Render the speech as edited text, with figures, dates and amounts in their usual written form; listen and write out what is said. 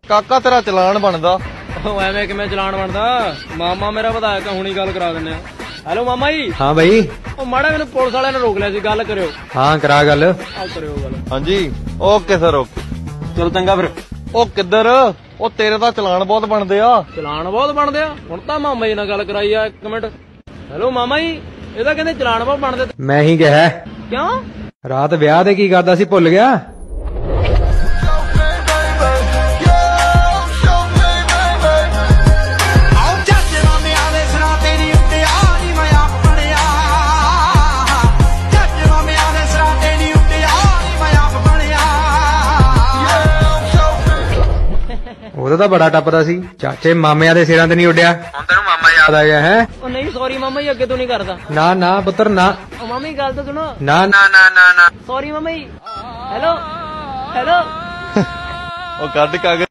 ਕਾਕਾ ਤੇਰਾ ਚਲਾਨ ਬਣਦਾ। ਐਵੇਂ ਕਿਵੇਂ ਚਲਾਨ ਬਣਦਾ? ਮਾਮਾ ਮੇਰਾ ਵਿਧਾਇਕ ਹੁਣੀ ਗੱਲ ਕਰਾ ਦਿੰਨੇ ਆ। ਹੈਲੋ ਮਾਮਾ ਜੀ। ਹਾਂ ਬਾਈ। ਉਹ ਮਾੜਾ ਮੈਨੂੰ ਪੁਲਿਸ ਵਾਲਿਆਂ ਨੇ ਰੋਕ ਲਿਆ ਸੀ, ਗੱਲ ਕਰਿਓ। ਹਾਂ ਕਰਾ ਗੱਲ। ਆਹ ਕਰਿਓ ਗੱਲ। ਹਾਂਜੀ ਓਕੇ ਸਰ ਓਕੇ। ਚਲ ਚੰਗਾ ਫਿਰ। ਉਹ ਕਿੱਧਰ? ਉਹ ਤੇਰੇ ਤਾਂ ਚਲਾਨ ਬਹੁਤ ਬਣਦੇ ਆ। ਚਲਾਨ ਬਹੁਤ ਬਣਦੇ ਆ? ਹੁਣ ਤਾਂ ਮਾਮਾ ਜੀ ਨਾਲ ਗੱਲ ਕਰਾਈ ਆ, ਇੱਕ ਮਿੰਟ। ਹੈਲੋ ਮਾਮਾ ਜੀ, ਇਹਦਾ ਕਹਿੰਦੇ ਚਲਾਨ ਬਹੁਤ ਬਣਦੇ। ਮੈਂ ਹੀ ਕਿਹਾ। ਕਿਉਂ? ਰਾਤ ਵਿਆਹ ਤੇ ਕੀ ਕਰਦਾ ਸੀ ਭੁੱਲ ਗਿਆ? ਉਹਦਾ ਤਾਂ ਬੜਾ ਟੱਪਦਾ ਸੀ। ਚਾਚੇ ਮਾਮਿਆਂ ਦੇ ਸਿਰਾਂ ਤੇ ਨਹੀਂ ਉੱਡਿਆ। ਹੁਣ ਤੈਨੂੰ ਮਾਮਾ ਯਾਦ ਆ ਗਿਆ ਹੈ? ਉਹ ਨਹੀਂ ਸੌਰੀ ਮਾਮਾ ਜੀ, ਅੱਗੇ ਤੋਂ ਨਹੀਂ ਕਰਦਾ। ਨਾ ਨਾ ਪੁੱਤਰ ਨਾ। ਉਹ ਮਾਮੀ ਗੱਲ ਤਾਂ ਸੁਣੋ। ਨਾ ਨਾ ਨਾ ਨਾ ਨਾ। ਸੌਰੀ ਮਾਮਾ ਜੀ। Hello hello. ਉਹ ਕੱਢ ਕਾਗਜ਼।